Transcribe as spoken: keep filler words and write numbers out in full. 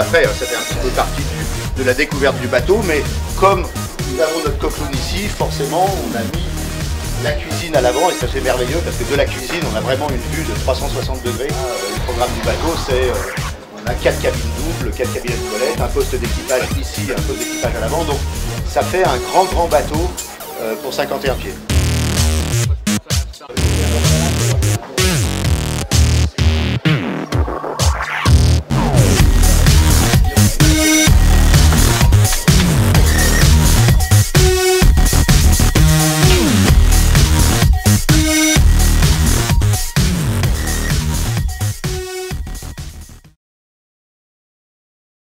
après, ça fait un petit peu partie du, de la découverte du bateau, mais comme nous avons notre coqueluche ici, forcément on a mis la cuisine à l'avant et ça c'est merveilleux parce que de la cuisine on a vraiment une vue de trois cent soixante degrés. Le programme du bateau c'est, euh, on a quatre cabines doubles, quatre cabines de toilettes, un poste d'équipage ici, un poste d'équipage à l'avant, donc ça fait un grand grand bateau euh, pour cinquante et un pieds.